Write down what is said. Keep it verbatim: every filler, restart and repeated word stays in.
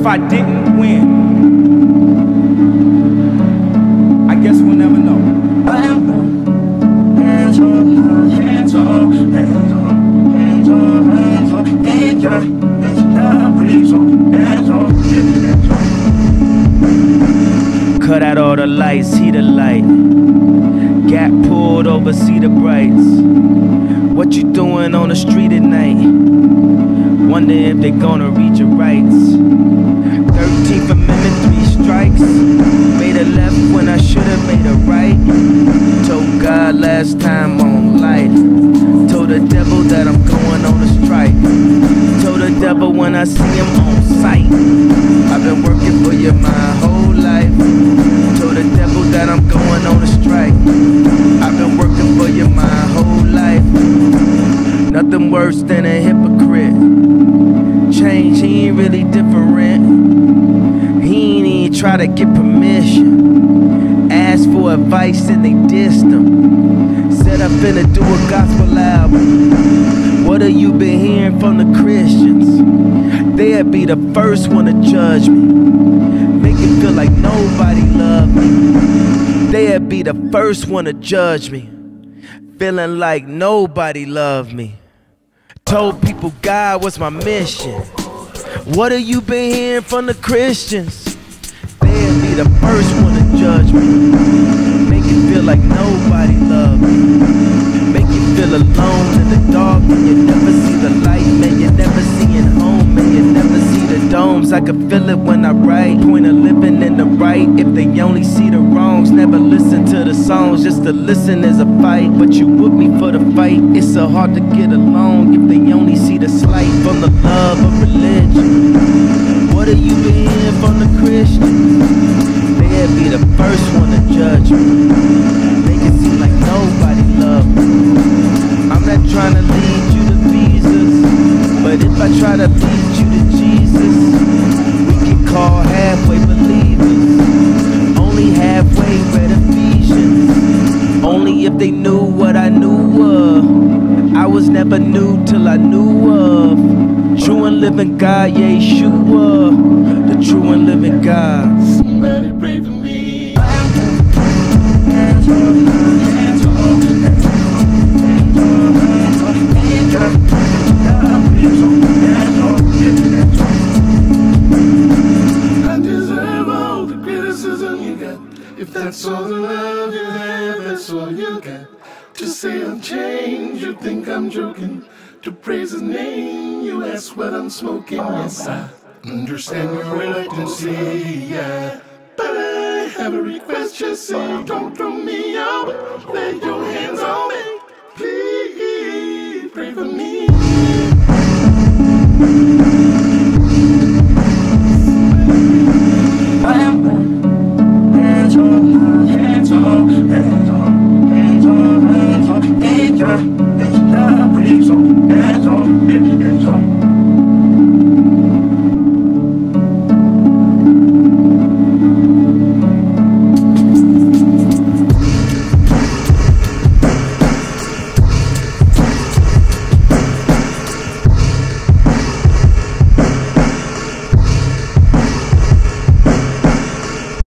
if I didn't win? I guess we'll never know. Hands up, hands up, hands up, hands up, hands up, hands up, hands up, hands up. Cut out all the lights, see the light. Gap pulled over, see the brights. What you doing on the street at night? Wonder if they gonna read your rights. thirteenth Amendment, three strikes. Made a left when I should've made a right. Told God last time on life. Told the devil that I'm going on a strike. Told the devil when I see him on sight. I've been working for you my whole life. Told the devil that I'm going on a strike. I've been working for you my whole life. Nothing worse than a hypocrite. Change, he ain't really different. He ain't even try to get permission. Asked for advice and they dissed him. Said I'm finna do a gospel album. What have you been hearing from the Christians? They'd be the first one to judge me. Make it feel like nobody loved me. They'd be the first one to judge me. Feeling like nobody loved me. Told people God was my mission. What have you been hearing from the Christians? They'll be the first one to judge me. Make it feel like nobody loved me. Make you feel alone in the dark and you never see the light. Man, you never see it home, man, you never see the domes. I can feel it when I write. Point of living in the right. If they only see the wrongs, never listen to the songs. Just to listen is a fight, but you with me for the fight. It's so hard to get along if they only see the slight from the love of religion. What have you been hearing from the Christians? They'd be the first one to judge me. Make it seem like nobody loved me. I'm not trying to lead you to Jesus, but if I try to lead you to Jesus, we can call halfway believers. Only halfway read Ephesians. Only if they knew what I knew of. I was never new till I knew of. True and living God, Yeshua. The true and living God. Somebody pray for me. Hands up, hands up, hands up, hands up, hands up, hands up. I deserve all the criticism you got. If that's all the love you have, that's all you got. To say I'm changed, you think I'm joking. To praise his name, you ask what I'm smoking. Yes, I understand your reluctancy, yeah. But I have a request, just say, don't throw me out. Lay your hands on me, please pray for me.